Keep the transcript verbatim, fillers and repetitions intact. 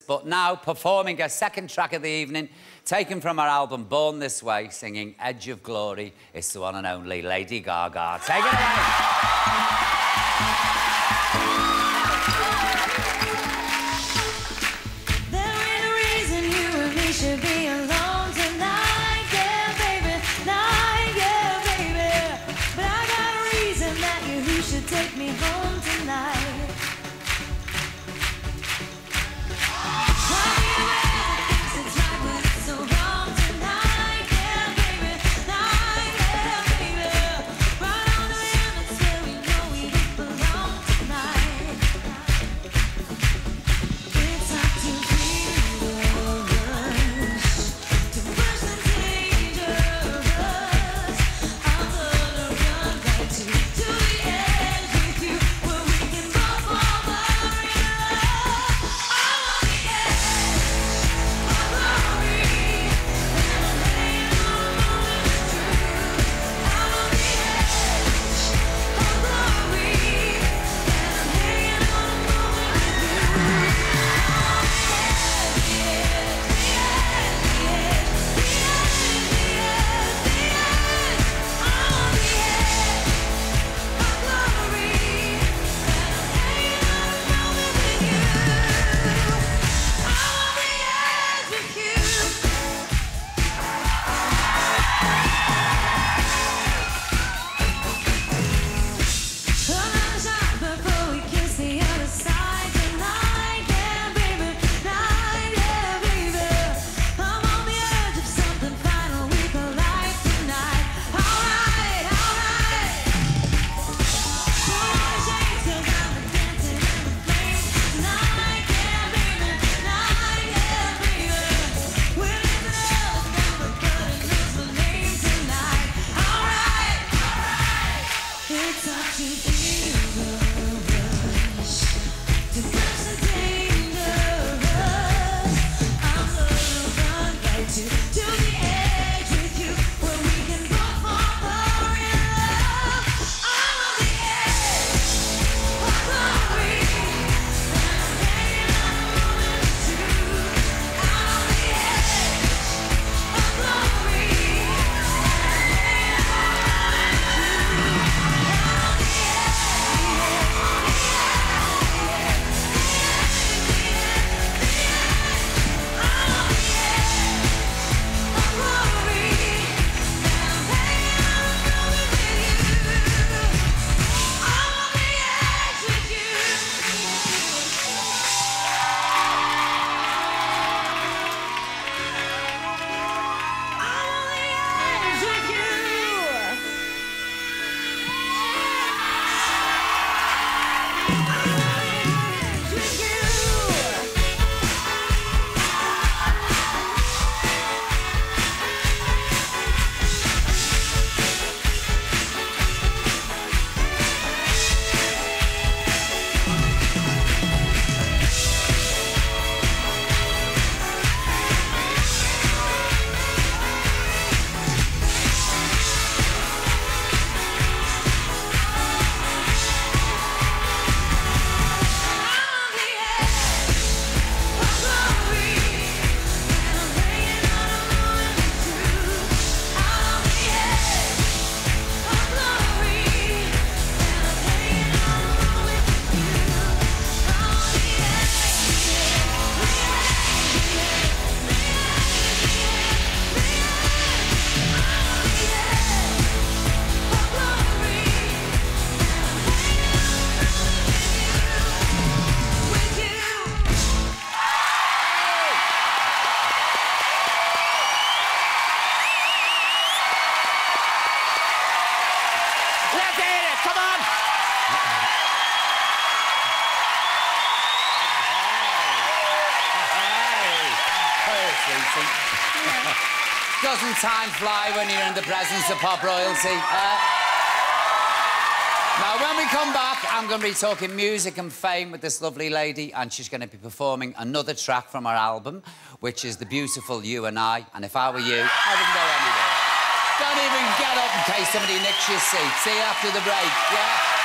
but now performing her second track of the evening, taken from her album Born This Way, singing Edge of Glory, it's the one and only Lady Gaga. Take it away. Take me home tonight. Doesn't time fly when you're in the presence of pop royalty? Uh, now, when we come back, I'm going to be talking music and fame with this lovely lady, and she's going to be performing another track from her album, which is the beautiful You and I. And if I were you, I wouldn't go anywhere. Don't even get up in case somebody nicks your seat. See you after the break, yeah?